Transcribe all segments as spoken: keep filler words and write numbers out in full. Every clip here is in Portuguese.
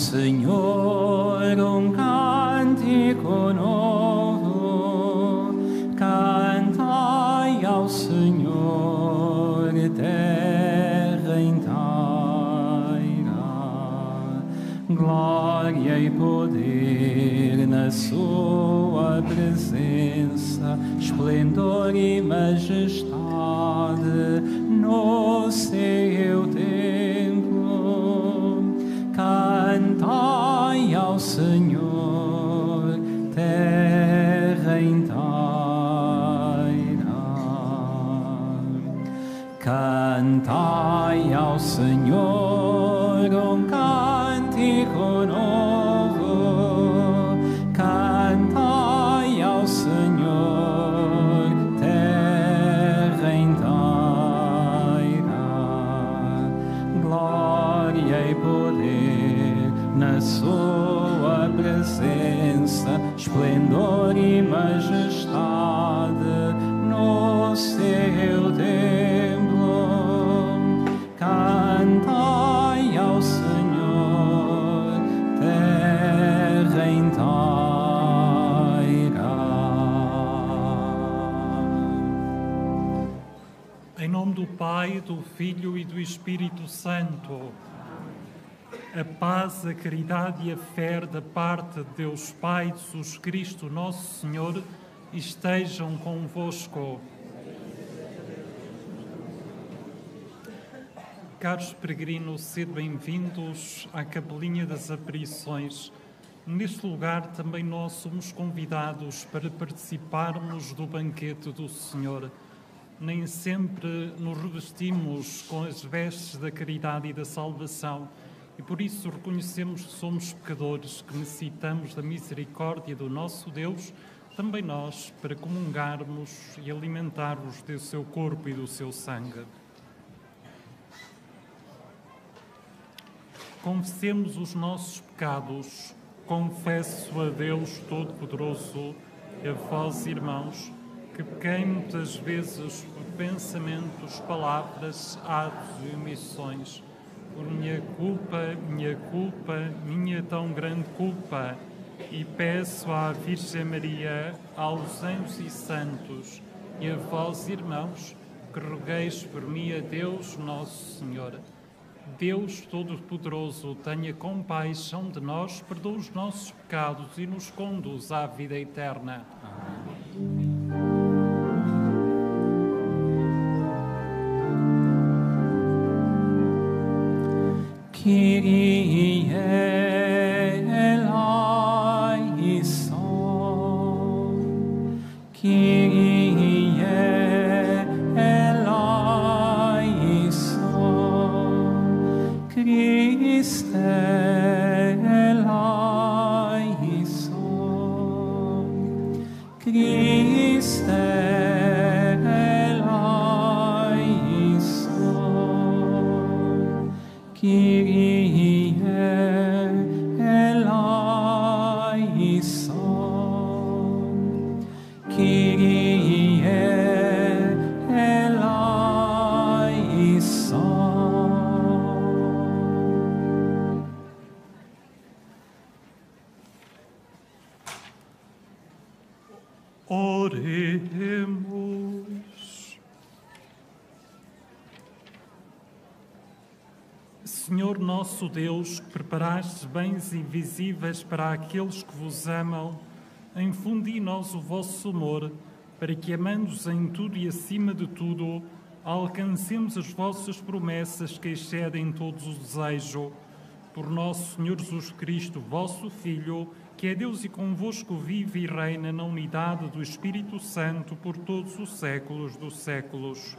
Senhor um cântico novo, cantai ao Senhor terra inteira. Glória e poder na sua presença, esplendor e majestade no seu templo. Cantai ao Senhor terra inteira. Cantai ao Senhor um cântico novo, cantai ao Senhor terra inteira. Glória e poder na sua presença, esplendor e majestade no seu templo. Cantai ao Senhor terra inteira. Em nome do Pai, do Filho e do Espírito Santo, a paz, a caridade e a fé da parte de Deus Pai, de Jesus Cristo, nosso Senhor, estejam convosco. Caros peregrinos, sede bem-vindos à Capelinha das Aparições. Neste lugar também nós somos convidados para participarmos do banquete do Senhor. Nem sempre nos revestimos com as vestes da caridade e da salvação e por isso reconhecemos que somos pecadores, que necessitamos da misericórdia do nosso Deus, também nós, para comungarmos e alimentarmos do seu corpo e do seu sangue. Confessemos os nossos pecados. Confesso a Deus Todo-Poderoso e a vós, irmãos, que pequei muitas vezes por pensamentos, palavras, atos e omissões. Por minha culpa, minha culpa, minha tão grande culpa. E peço à Virgem Maria, aos anjos e santos, e a vós, irmãos, que rogueis por mim a Deus Nosso Senhor. Deus Todo-Poderoso, tenha compaixão de nós, perdoa os nossos pecados e nos conduz à vida eterna. Amém. Kyrie eleison, Kyrie eleison, Christe eleison, Christe eleison, Kyrie eleison, Kyrie eleison. Oremos. Senhor nosso Deus, que preparastes bens invisíveis para aqueles que vos amam, infundi em nós o vosso amor, para que, amando-vos em tudo e acima de tudo, alcancemos as vossas promessas que excedem todos os desejos. Por nosso Senhor Jesus Cristo, vosso Filho, que é Deus e convosco vive e reina na unidade do Espírito Santo por todos os séculos dos séculos.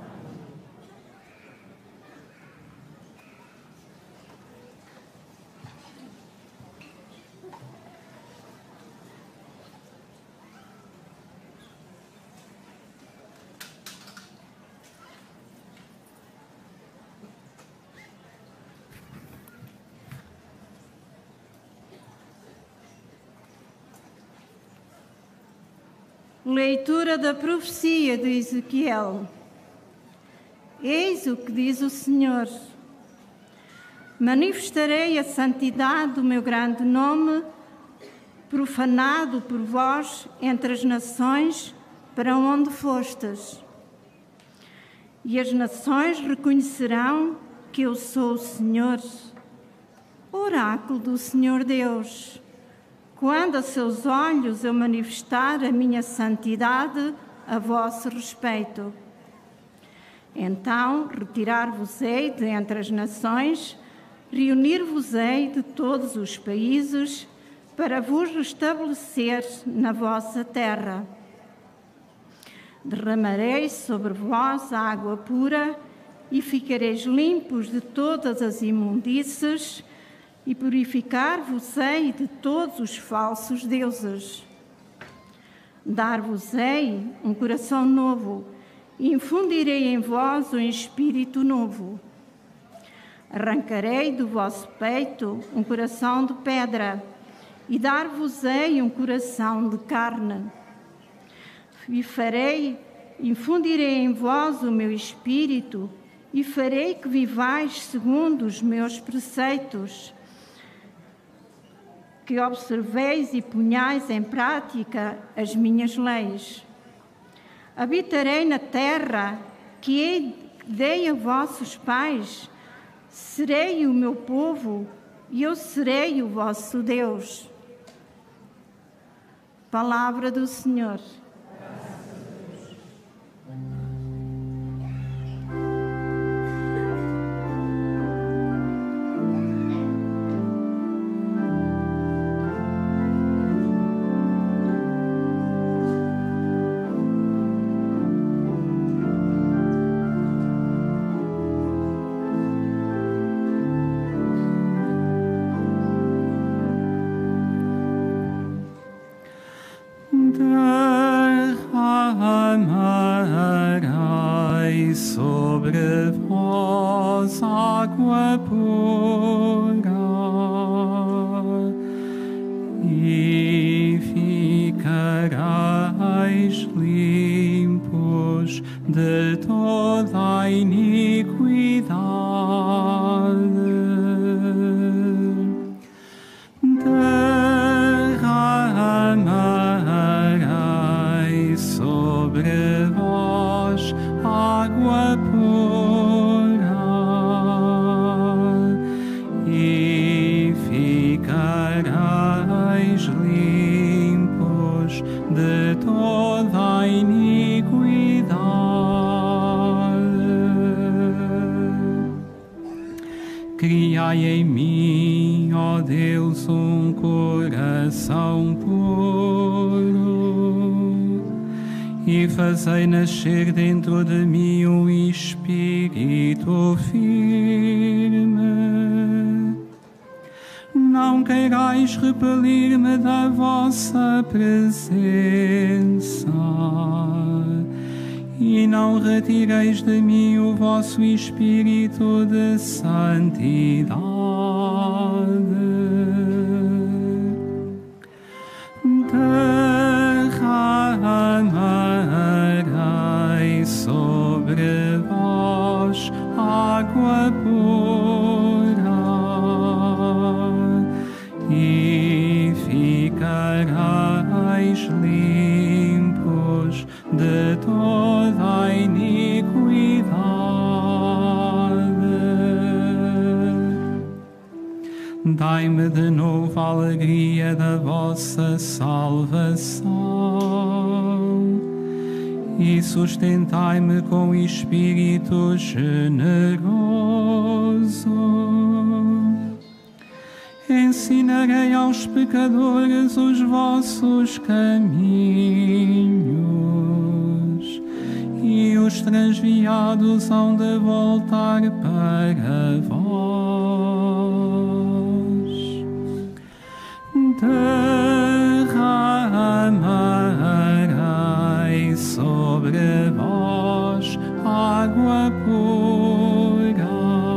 Leitura da profecia de Ezequiel. Eis o que diz o Senhor. Manifestarei a santidade do meu grande nome, profanado por vós entre as nações para onde fostes. E as nações reconhecerão que eu sou o Senhor, oráculo do Senhor Deus, quando a seus olhos eu manifestar a minha santidade a vosso respeito. Então retirar-vos-ei de entre as nações, reunir-vos-ei de todos os países, para vos restabelecer na vossa terra. Derramarei sobre vós a água pura e ficareis limpos de todas as imundícies e purificar-vos-ei de todos os falsos deuses. Dar-vos-ei um coração novo e infundirei em vós um espírito novo. Arrancarei do vosso peito um coração de pedra e dar-vos-ei um coração de carne. E farei, infundirei em vós o meu espírito e farei que vivais segundo os meus preceitos, que observeis e ponhais em prática as minhas leis. Habitarei na terra que dei a vossos pais, serei o meu povo e eu serei o vosso Deus. Palavra do Senhor. Derramarei sobre vós água pura e ficareis limpos de toda a iniquidade. Derramarei sobre vós água pura e ficareis limpos de toda a iniquidade. Criai em mim, ó Deus, um coração puro e fazei nascer dentro de mim um espírito firme. Não queirais repelir-me da vossa presença e não retireis de mim o vosso espírito de santidade. Derramarei sobre vós água pura e ficareis limpos de toda a iniquidade. Dai-me de novo a alegria da vossa salvação e sustentai-me com espírito generoso. Ensinarei aos pecadores os vossos caminhos e os transviados hão de voltar para vós. Derramarei sobre vós água pura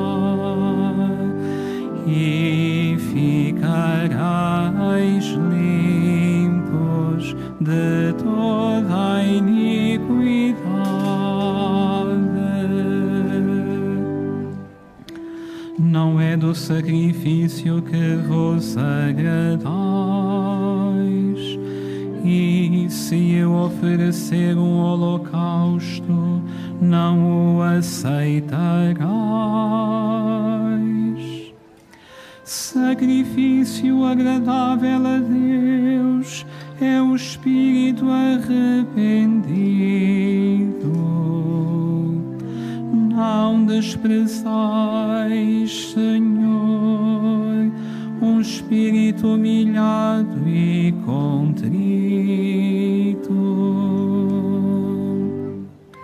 e ficareis limpos de toda a iniquidade. Não é do do sacrifício que vos agradais. E se eu oferecer um holocausto, não o aceitarás. Sacrifício agradável a Deus é o espírito arrependido. Não desprezais, Senhor, um espírito humilhado e contrito.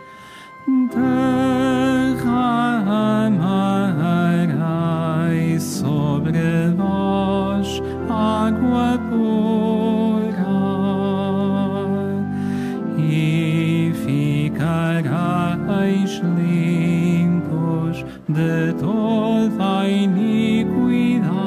Derramarei sobre vós água pura e ficareis limpos de toda a iniquidade.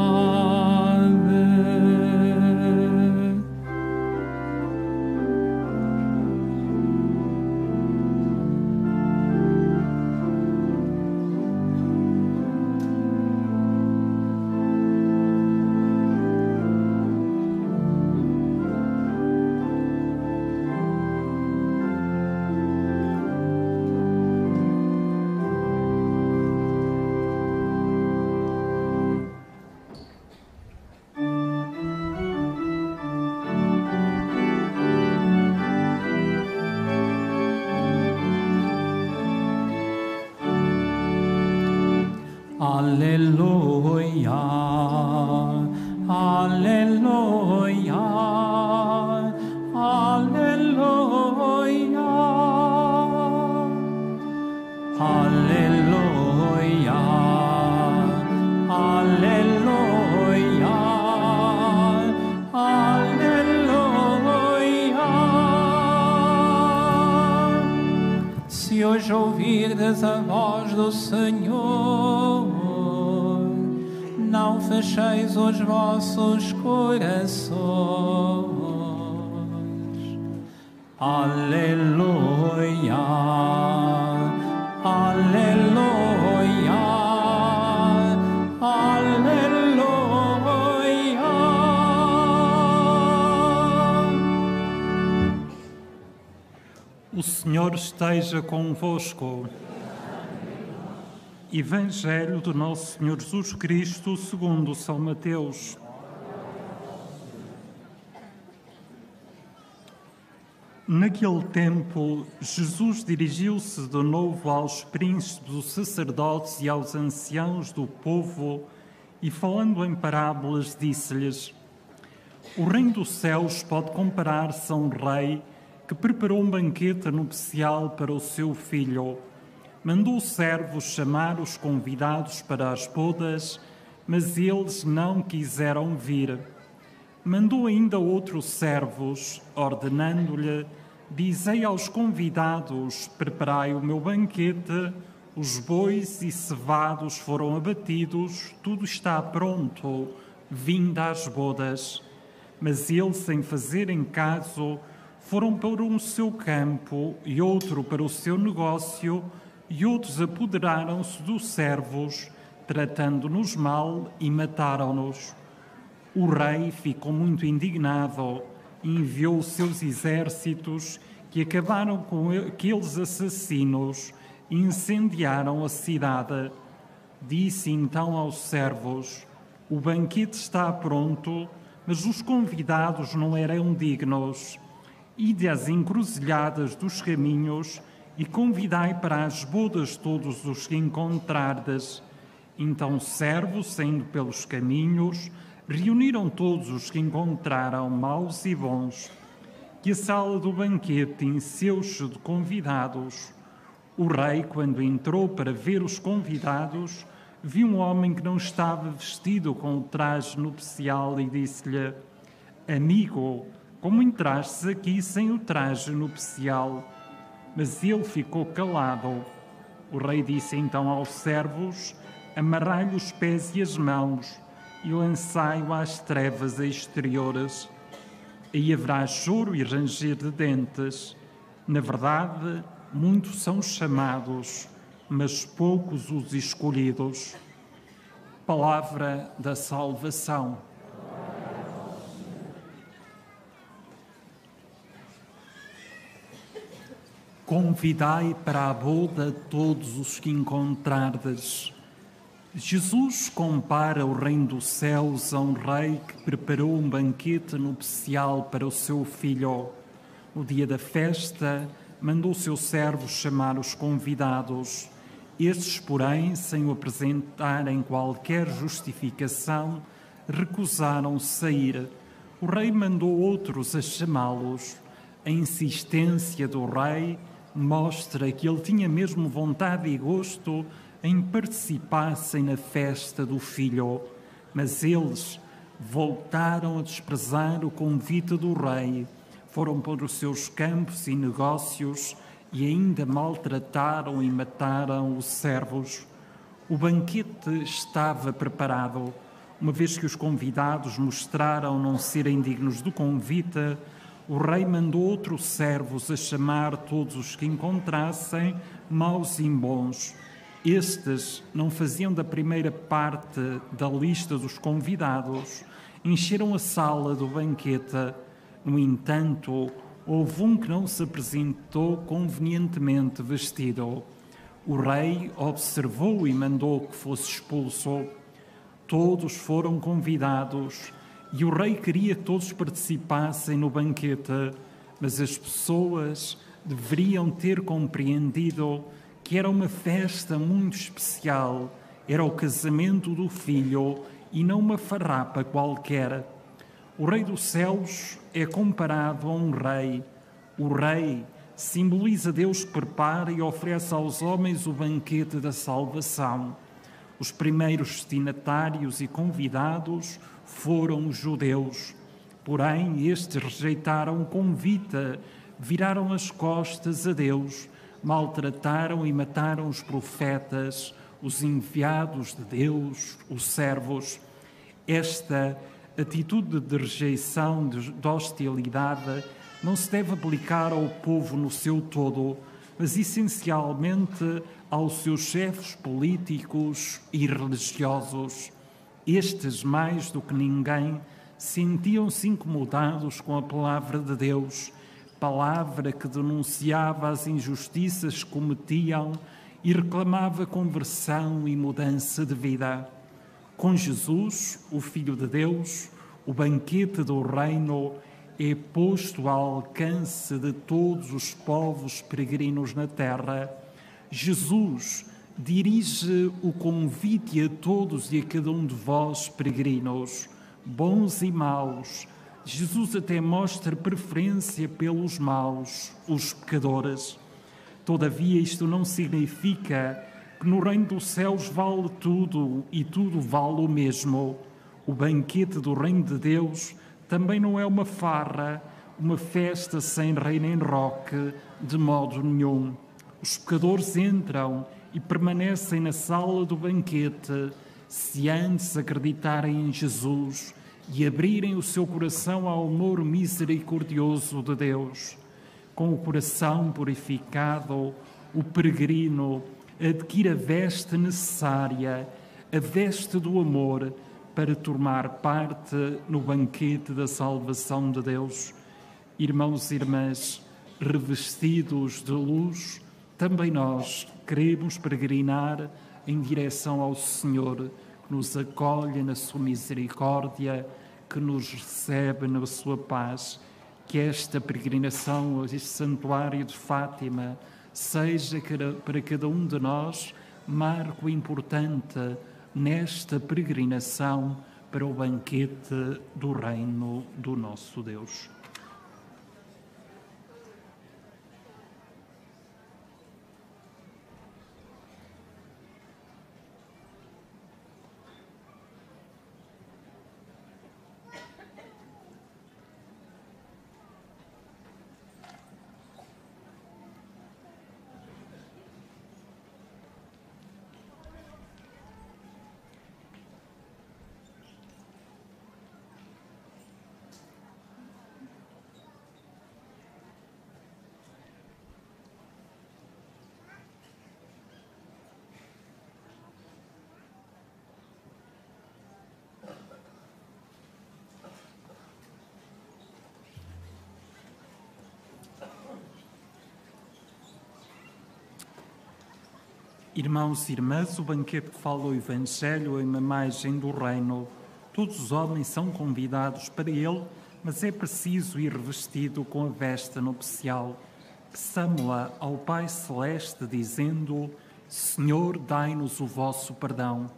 Aleluia, aleluia, aleluia, aleluia, aleluia, aleluia. Se hoje ouvirdes a voz do Senhor, não fecheis os vossos corações. Aleluia, aleluia, aleluia. O Senhor esteja convosco. Evangelho do nosso Senhor Jesus Cristo segundo São Mateus. Naquele tempo, Jesus dirigiu-se de novo aos príncipes dos sacerdotes e aos anciãos do povo e, falando em parábolas, disse-lhes: O reino dos céus pode comparar-se a um rei que preparou um banquete nupcial para o seu filho. Mandou servos chamar os convidados para as bodas, mas eles não quiseram vir. Mandou ainda outros servos, ordenando-lhe: Dizei aos convidados, preparai o meu banquete, os bois e cevados foram abatidos, tudo está pronto, vinde às bodas. Mas eles, sem fazerem caso, foram para o seu campo e outro para o seu negócio, e outros apoderaram-se dos servos, tratando-nos mal, e mataram-nos. O rei ficou muito indignado e enviou os seus exércitos, que acabaram com aqueles assassinos e incendiaram a cidade. Disse então aos servos: O banquete está pronto, mas os convidados não eram dignos. Ide às encruzilhadas dos caminhos e convidai para as bodas todos os que encontrardes. Então servos, saindo pelos caminhos, reuniram todos os que encontraram, maus e bons, que a sala do banquete encheu-se de convidados. O rei, quando entrou para ver os convidados, viu um homem que não estava vestido com o traje nupcial e disse-lhe: Amigo, como entrastes aqui sem o traje nupcial? Mas ele ficou calado. O rei disse então aos servos: Amarrai-lhe os pés e as mãos e lançai-o às trevas exteriores. Aí haverá choro e ranger de dentes. Na verdade, muitos são chamados, mas poucos os escolhidos. Palavra da salvação. Convidai para a boda todos os que encontrardes. Jesus compara o reino dos céus a um rei que preparou um banquete nupcial para o seu filho. No dia da festa, mandou seus servos chamar os convidados. Estes, porém, sem o apresentarem qualquer justificação, recusaram sair. O rei mandou outros a chamá-los. A insistência do rei mostra que ele tinha mesmo vontade e gosto em participassem na festa do filho, mas eles voltaram a desprezar o convite do rei, foram para os seus campos e negócios e ainda maltrataram e mataram os servos. O banquete estava preparado. Uma vez que os convidados mostraram não serem dignos do convite, o rei mandou outros servos a chamar todos os que encontrassem, maus e bons. Estes não faziam da primeira parte da lista dos convidados, encheram a sala do banquete. No entanto, houve um que não se apresentou convenientemente vestido. O rei observou e mandou que fosse expulso. Todos foram convidados e o rei queria que todos participassem no banquete, mas as pessoas deveriam ter compreendido que era uma festa muito especial, era o casamento do filho e não uma farrapa qualquer. O rei dos céus é comparado a um rei. O rei simboliza Deus que prepara e oferece aos homens o banquete da salvação. Os primeiros destinatários e convidados foram os judeus. Porém, estes rejeitaram o convite, viraram as costas a Deus, maltrataram e mataram os profetas, os enviados de Deus, os servos. Esta atitude de rejeição, de hostilidade, não se deve aplicar ao povo no seu todo, mas essencialmente aos seus chefes políticos e religiosos. Estes, mais do que ninguém, sentiam-se incomodados com a palavra de Deus, palavra que denunciava as injustiças que cometiam e reclamava conversão e mudança de vida. Com Jesus, o Filho de Deus, o banquete do reino é posto ao alcance de todos os povos peregrinos na terra. Jesus dirige o convite a todos e a cada um de vós, peregrinos, bons e maus. Jesus até mostra preferência pelos maus, os pecadores. Todavia, isto não significa que no reino dos céus vale tudo e tudo vale o mesmo. O banquete do reino de Deus também não é uma farra, uma festa sem rei nem roque, de modo nenhum. Os pecadores entram e permanecem na sala do banquete se antes acreditarem em Jesus e abrirem o seu coração ao amor misericordioso de Deus. Com o coração purificado, o peregrino adquire a veste necessária, a veste do amor, para tomar parte no banquete da salvação de Deus. Irmãos e irmãs, revestidos de luz, também nós queremos peregrinar em direção ao Senhor, que nos acolhe na sua misericórdia, que nos recebe na sua paz. Que esta peregrinação, este santuário de Fátima, seja para cada um de nós marco importante nesta peregrinação para o banquete do reino do nosso Deus. Irmãos e irmãs, o banquete que fala o Evangelho é uma imagem do reino. Todos os homens são convidados para ele, mas é preciso ir revestido com a veste nupcial. Peçamo-la ao Pai Celeste, dizendo: Senhor, dai-nos o vosso perdão.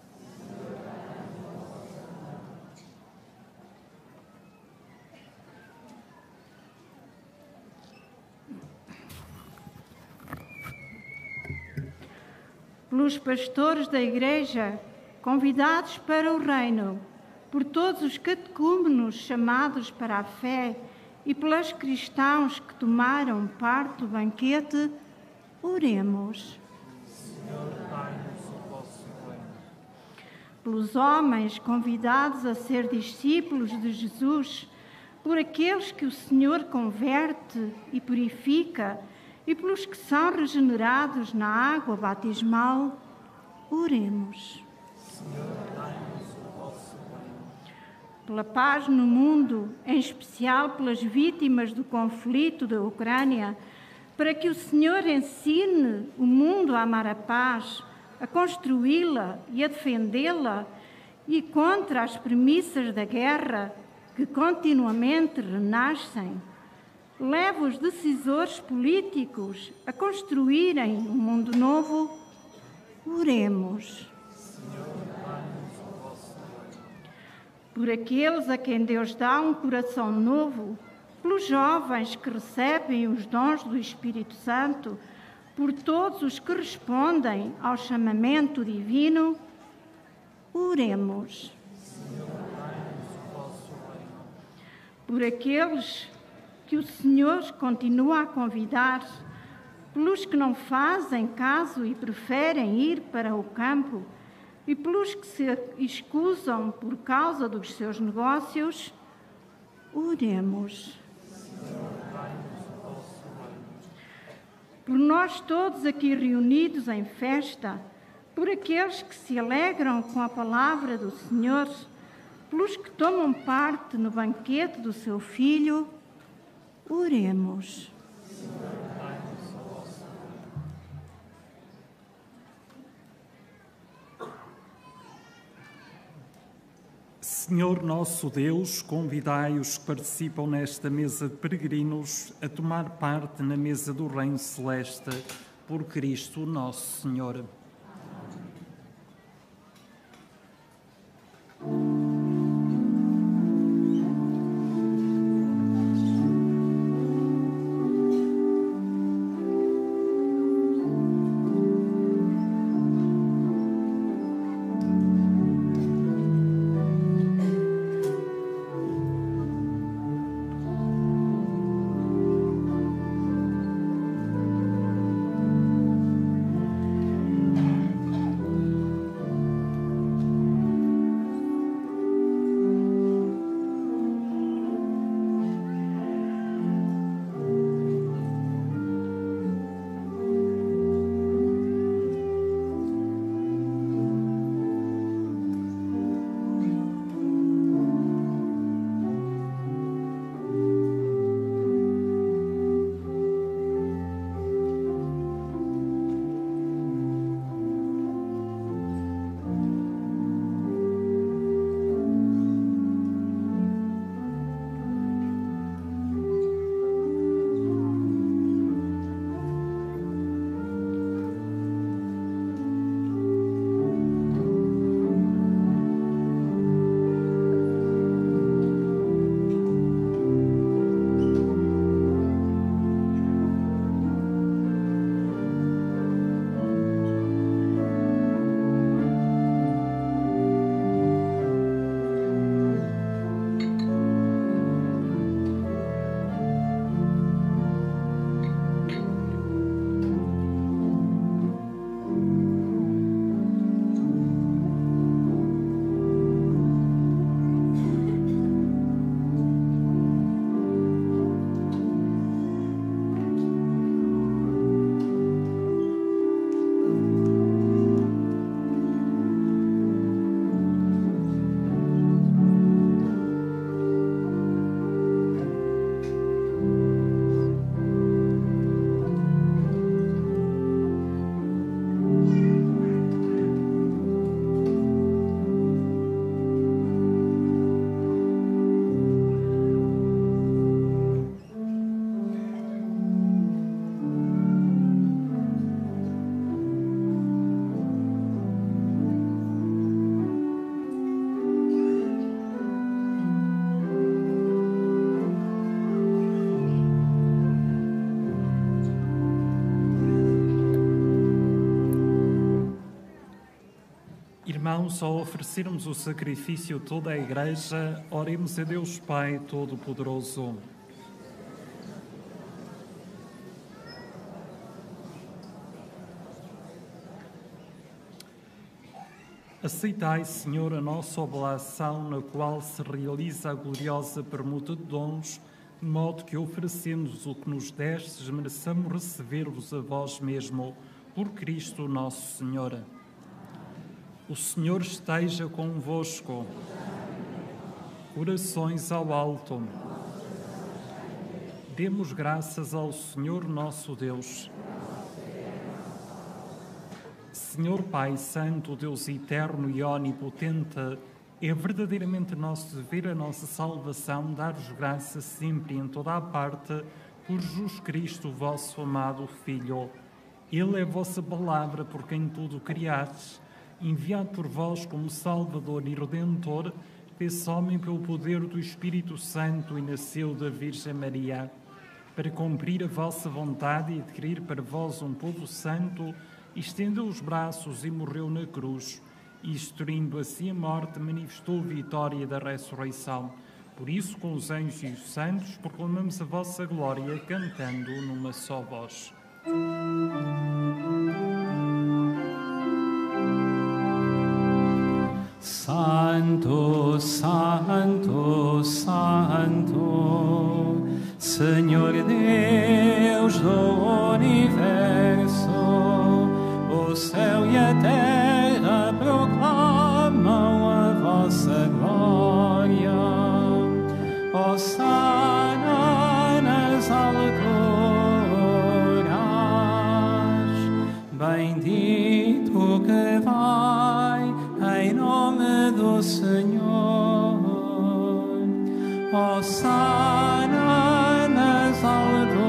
Pelos pastores da Igreja, convidados para o reino, por todos os catecúmenos chamados para a fé e pelos cristãos que tomaram parte do banquete, oremos. Senhor, dai-nos o vosso reino. Pelos homens convidados a ser discípulos de Jesus, por aqueles que o Senhor converte e purifica, e pelos que são regenerados na água batismal, oremos. Senhor, dai-nos o vosso reino. Pela paz no mundo, em especial pelas vítimas do conflito da Ucrânia, para que o Senhor ensine o mundo a amar a paz, a construí-la e a defendê-la, e contra as premissas da guerra que continuamente renascem. Leva os decisores políticos a construírem um mundo novo. Oremos. Senhor, dai-nos o vosso reino. Por aqueles a quem Deus dá um coração novo, pelos jovens que recebem os dons do Espírito Santo, por todos os que respondem ao chamamento divino, oremos. Senhor, dai-nos o vosso reino. Por aqueles que o Senhor continua a convidar, pelos que não fazem caso e preferem ir para o campo, e pelos que se escusam por causa dos seus negócios, oremos. Senhor, dai-nos o vosso reino. Por nós todos aqui reunidos em festa, por aqueles que se alegram com a palavra do Senhor, pelos que tomam parte no banquete do seu Filho, oremos. Senhor, dai-nos o vosso reino. Senhor nosso Deus, convidai os que participam nesta mesa de peregrinos a tomar parte na mesa do Reino Celeste, por Cristo nosso Senhor. Irmãos, ao oferecermos o sacrifício a toda a Igreja, oremos a Deus Pai Todo-Poderoso. Aceitai, Senhor, a nossa oblação, na qual se realiza a gloriosa permuta de dons, de modo que, oferecendo-vos o que nos destes, mereçamos receber-vos a vós mesmo, por Cristo nosso Senhor. O Senhor esteja convosco. Corações ao alto. Demos graças ao Senhor nosso Deus. Senhor Pai Santo, Deus eterno e onipotente, é verdadeiramente nosso dever, a nossa salvação, dar-vos graça sempre e em toda a parte, por Jesus Cristo, vosso amado Filho. Ele é a vossa palavra, por quem tudo criastes, enviado por vós como Salvador e Redentor, fez homem pelo poder do Espírito Santo e nasceu da Virgem Maria, para cumprir a vossa vontade e adquirir para vós um povo santo, estendeu os braços e morreu na cruz, e, destruindo assim a morte, manifestou a vitória da ressurreição. Por isso, com os anjos e os santos, proclamamos a vossa glória, cantando numa só voz. Santo, Santo, Santo, Senhor Deus do universo, o céu e a terra proclamam a vossa glória. Hosana nas alturas, bendito que vai em nome do Senhor. Hosana nas alturas.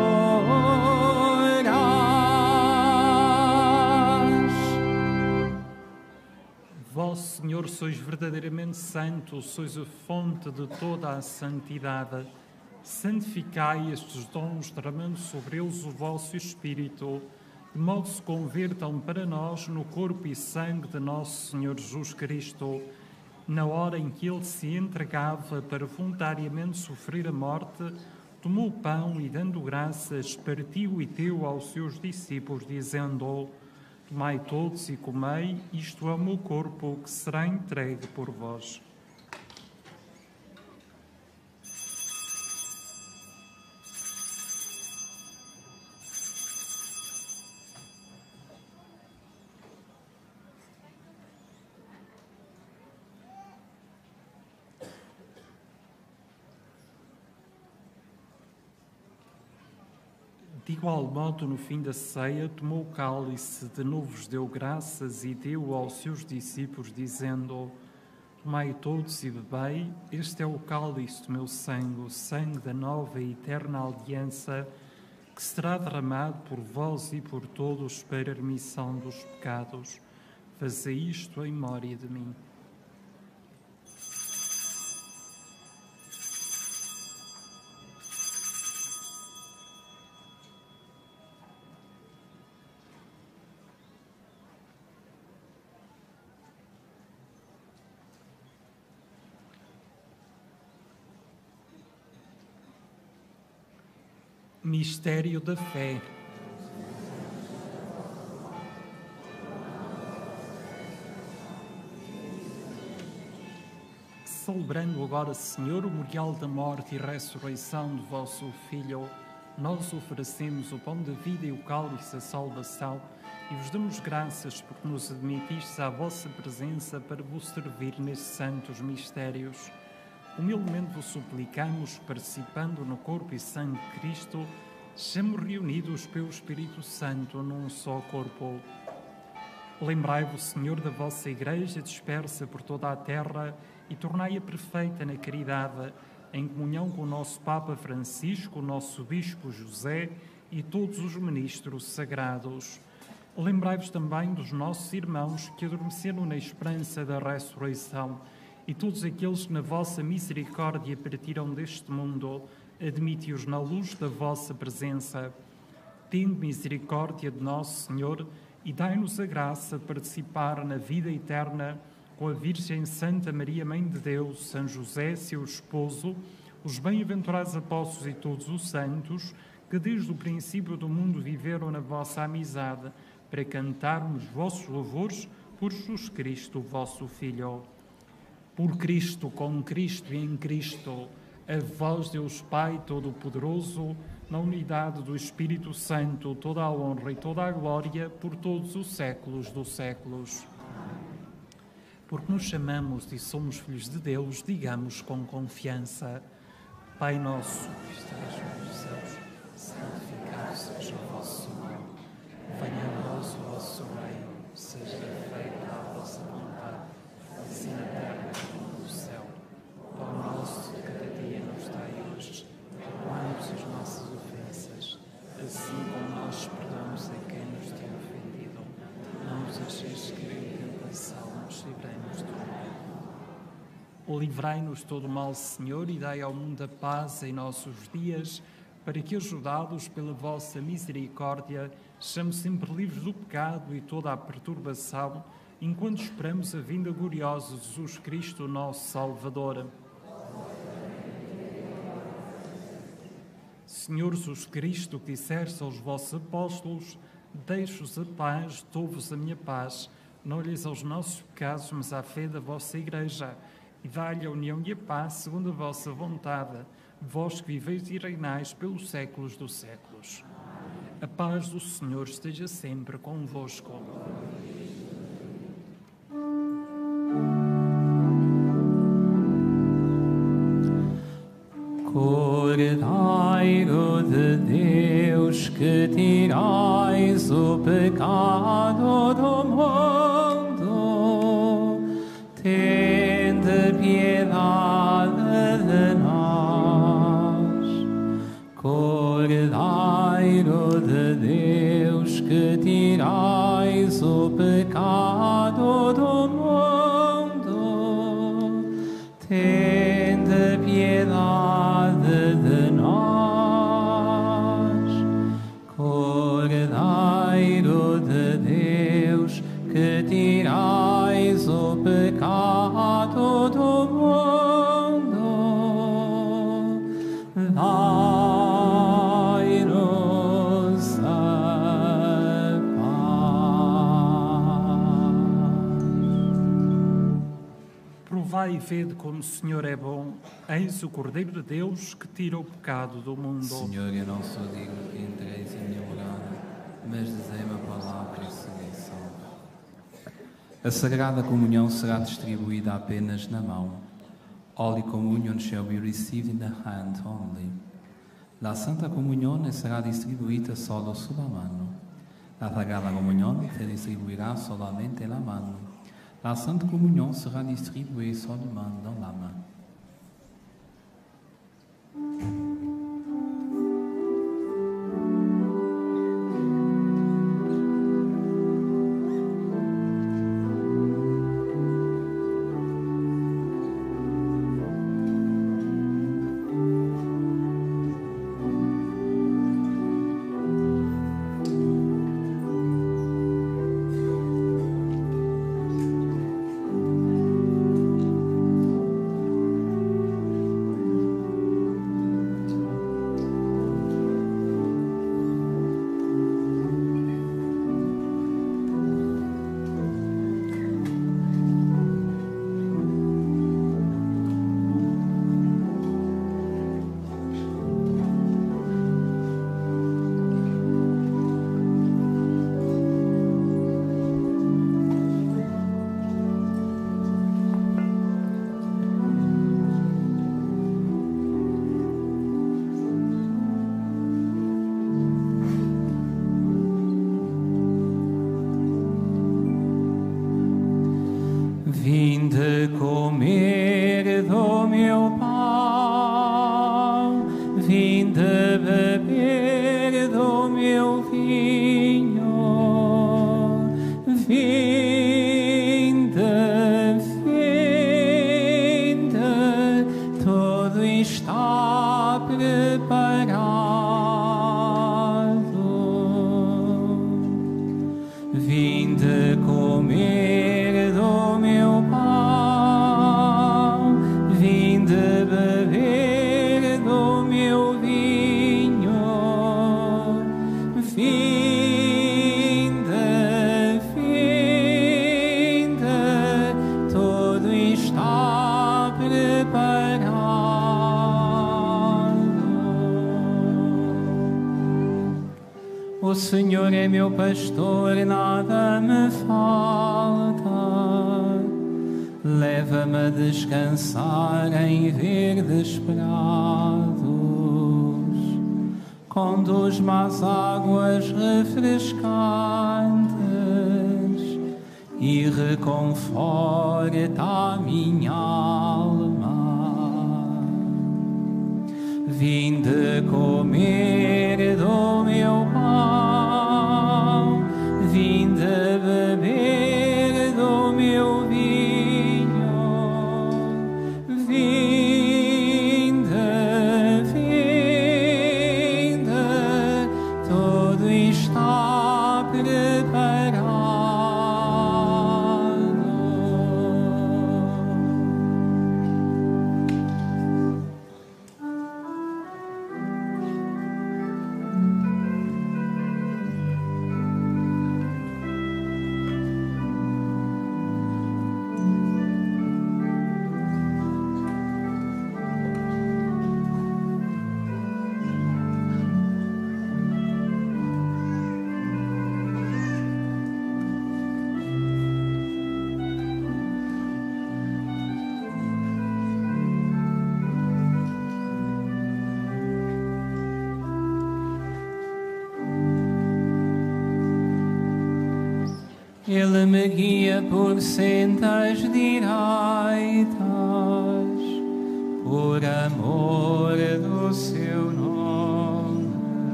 Vós, Senhor, sois verdadeiramente santo, sois a fonte de toda a santidade. Santificai estes dons, derramando sobre eles o vosso Espírito, de modo que se convertam para nós no corpo e sangue de nosso Senhor Jesus Cristo, na hora em que ele se entregava para voluntariamente sofrer a morte, tomou o pão e, dando graças, partiu e deu aos seus discípulos, dizendo: tomai todos e comei, isto é o meu corpo que será entregue por vós. De igual modo, no fim da ceia, tomou o cálice, de novo vos deu graças e deu aos seus discípulos, dizendo: tomai todos e bebei, este é o cálice do meu sangue, o sangue da nova e eterna aliança, que será derramado por vós e por todos para a remissão dos pecados. Fazei isto em memória de mim. Mistério da fé. Celebrando agora, Senhor, o memorial da morte e ressurreição do vosso Filho, nós oferecemos o pão da vida e o cálice da salvação e vos damos graças porque nos admitistes à vossa presença para vos servir nestes santos mistérios. Humildemente vos suplicamos, participando no corpo e sangue de Cristo, sejamos reunidos pelo Espírito Santo num só corpo. Lembrai-vos, Senhor, da vossa Igreja dispersa por toda a terra e tornai-a perfeita na caridade, em comunhão com o nosso Papa Francisco, o nosso Bispo José e todos os ministros sagrados. Lembrai-vos também dos nossos irmãos que adormeceram na esperança da ressurreição e todos aqueles que na vossa misericórdia partiram deste mundo, admite-os na luz da vossa presença. Tende misericórdia de nosso Senhor e dai-nos a graça de participar na vida eterna com a Virgem Santa Maria, Mãe de Deus, São José, seu esposo, os bem-aventurados apóstolos e todos os santos, que desde o princípio do mundo viveram na vossa amizade, para cantarmos vossos louvores por Jesus Cristo, vosso Filho. Por Cristo, com Cristo e em Cristo, a vós, Deus Pai Todo-Poderoso, na unidade do Espírito Santo, toda a honra e toda a glória por todos os séculos dos séculos. Porque nos chamamos e somos filhos de Deus, digamos com confiança: Pai nosso, que estás nos céus, santificado seja o vosso nome. Venha a nós o vosso reino, seja feita a vossa vontade, assim na terra como no céu. O pão nosso de cada dia nos dai hoje, perdoai-nos as nossas ofensas, assim como nós perdoamos a quem nos tem ofendido. Não nos deixeis cair em tentação, mas livrai-nos do mal. Livrai-nos de todo o mal, Senhor, e dai ao mundo a paz em nossos dias, para que, ajudados pela vossa misericórdia, sejamos sempre livres do pecado e toda a perturbação, enquanto esperamos a vinda gloriosa de Jesus Cristo, nosso Salvador. Senhor Jesus Cristo, que disseste aos vossos apóstolos: deixo-vos a paz, dou-vos a minha paz. Não olheis aos nossos pecados, mas à fé da vossa Igreja, e dai-lhe a união e a paz segundo a vossa vontade, vós que viveis e reinais pelos séculos dos séculos. A paz do Senhor esteja sempre convosco. Cordeiro de Deus, que tirais o pecado do mundo, tende piedade de nós. Cordeiro de Deus, que tirais o pecado do mundo, tende piedade de nós. Cordeiro de Deus, que tirais o pecado do mundo, dai-nos a paz. Provai e vede como o Senhor é bom. Eis o Cordeiro de Deus que tira o pecado do mundo. Senhor, eu não sou digno que entreis em minha morada, mas dizei-me a palavra e serei salvo. A Sagrada Comunhão será distribuída apenas na mão. Holy Communion shall be received in the hand only. La Santa Comunione sarà distribuita solo sulla mano. La Sagrada Comunione se distribuirá solamente la mano. La Santa Comunión sera distribuée seulement dans la main. Vinde comer do meu pão, vinde beber do meu vinho, vinde, vinde, tudo está preparado. Vinde O Senhor é meu pastor, nada me falta. Leva-me a descansar em verdes prados. Conduz-me às águas refrescantes e reconforta a minha alma. Vinde comer do meu pão, vinde beber do meu vinho, vinde, vinde, tudo está preparado. Ele me guia por sendas direitas, por amor do seu nome.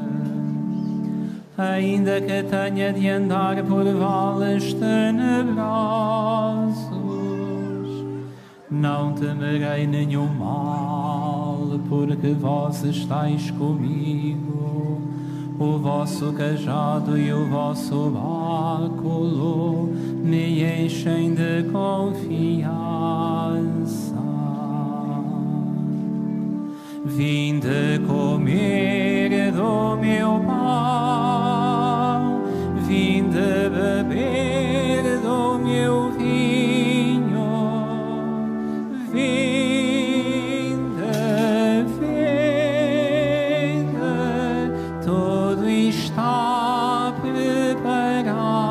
Ainda que tenha de andar por vales tenebrosos, não temerei nenhum mal, porque vós estáis comigo. O vosso cajado e o vosso báculo me enchem de confiança. Vinde comer do meu pão, vinde beber do meu vinho, vinde, vinde, tudo está preparado.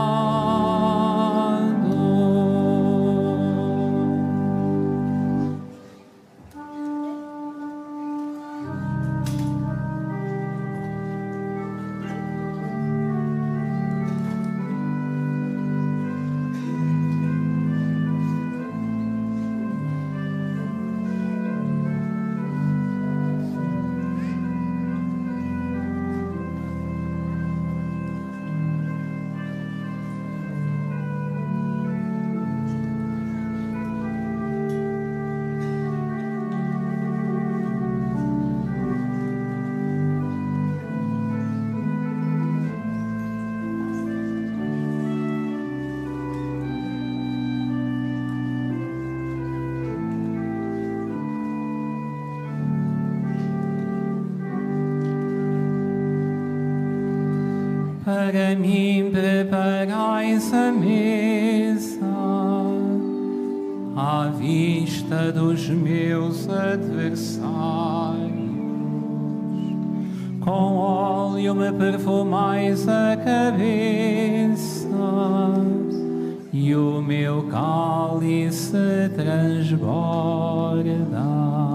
Para mim preparais a mesa à vista dos meus adversários. Com óleo me perfumais a cabeça e o meu cálice transborda.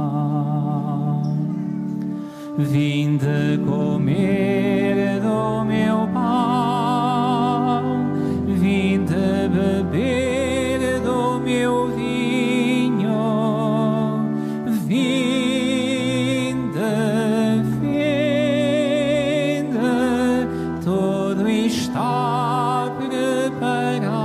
Vinde comer do meu pão, vinde beber do meu vinho, vinde, vinde, tudo está preparado.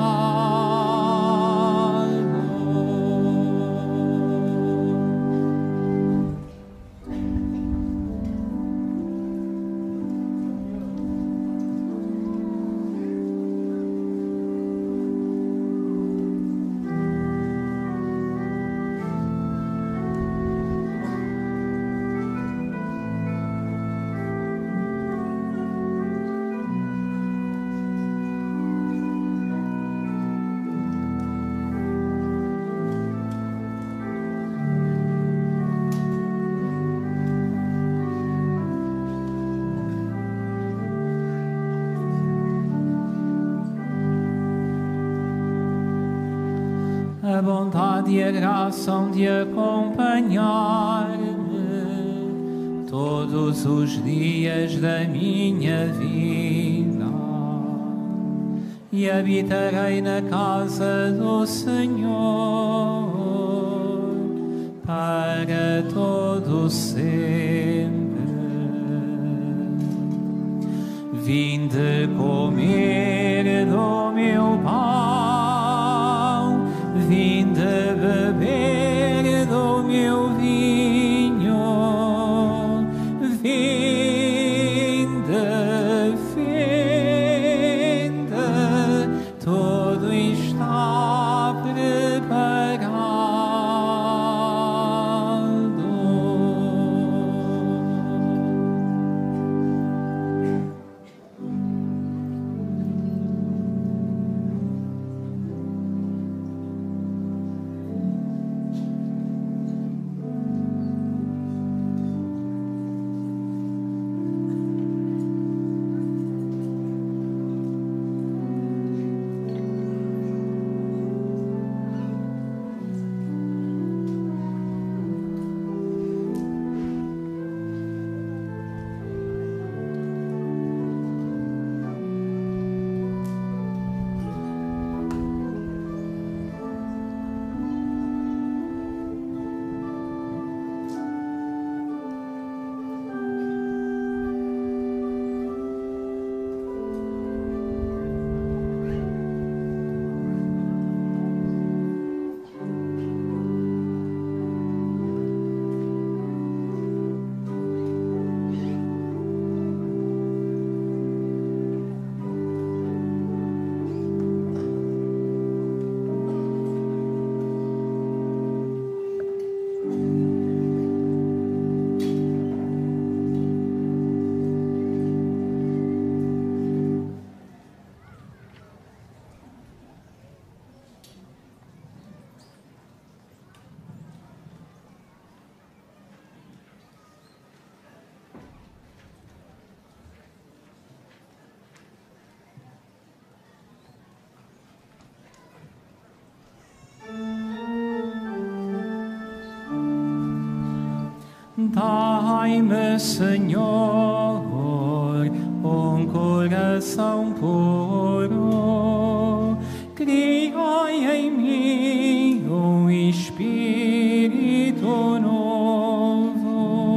bondade e a graça hão de acompanhar-me todos os dias da minha vida e habitarei na casa do Senhor para todo sempre. Vinde comer do meu pão, vinde beber do meu vinho, vinde, vinde, tudo está preparado. Dai-me, Senhor, um coração puro, criai em mim um espírito novo.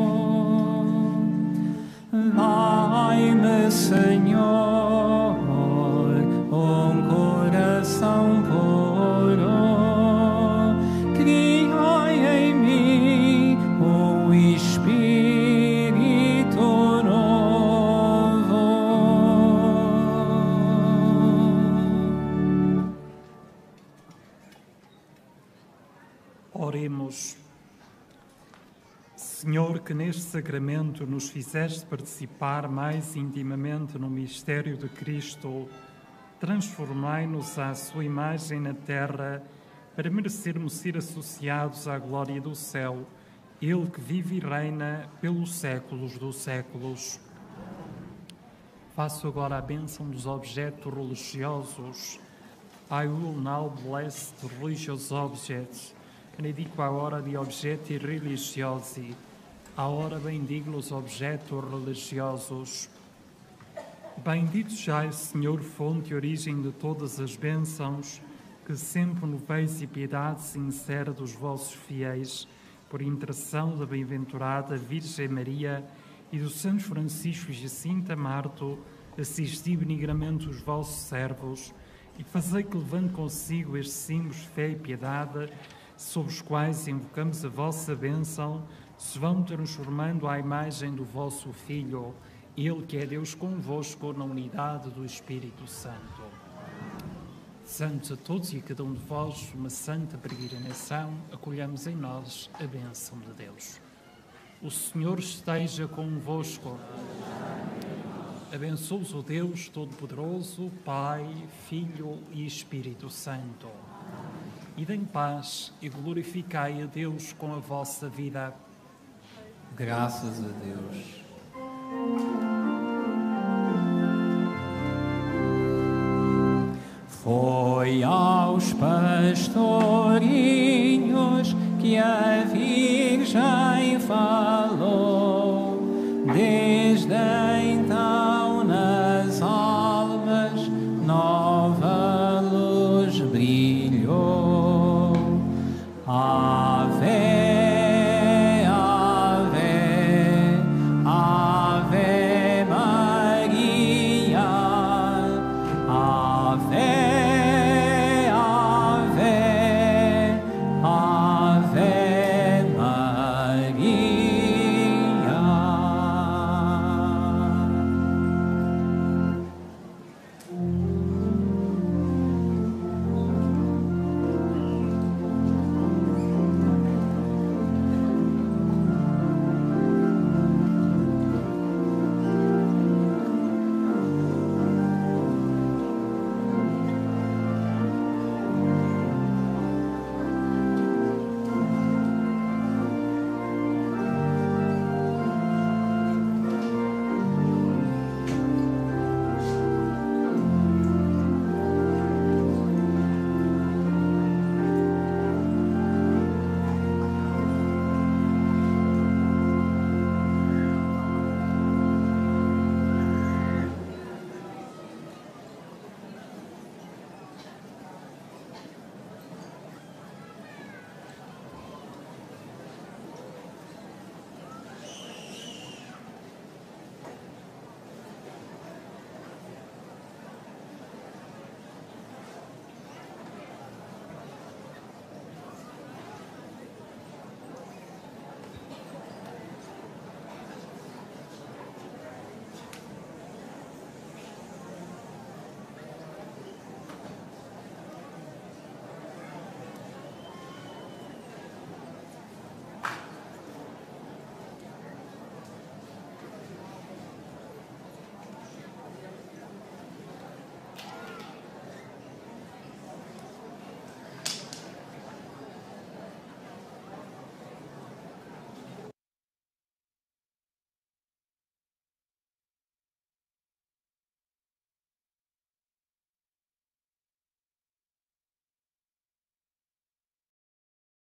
Dai-me, Senhor, um coração puro, criai em mim um espírito novo. Oremos. Senhor, que neste sacramento nos fizeste participar mais intimamente no mistério de Cristo, transformai-nos à sua imagem na terra, para merecermos ser associados à glória do céu, Ele que vive e reina pelos séculos dos séculos. Faço agora a bênção dos objetos religiosos. I will now bless the religious objects. Benedico a hora di oggetti religiosi. A hora bendigo os objetos religiosos. Bendito já, Senhor, fonte e origem de todas as bênçãos, que sempre noveis e piedade sincera dos vossos fiéis, por intercessão da bem-aventurada Virgem Maria e dos Santos Francisco e Jacinta Marto, assisti benignamente os vossos servos e fazei que, levando consigo estes símbolos de fé e piedade, sob os quais invocamos a vossa bênção, se vão transformando à imagem do vosso Filho, Ele que é Deus convosco na unidade do Espírito Santo. Santos a todos e a cada um de vós, uma santa peregrinação, acolhamos em nós a bênção de Deus. O Senhor esteja convosco. Abençoe-vos o Deus Todo-Poderoso, Pai, Filho e Espírito Santo. Ide em paz e glorificai a Deus com a vossa vida. Graças a Deus. Foi aos pastorinhos que a Virgem faz.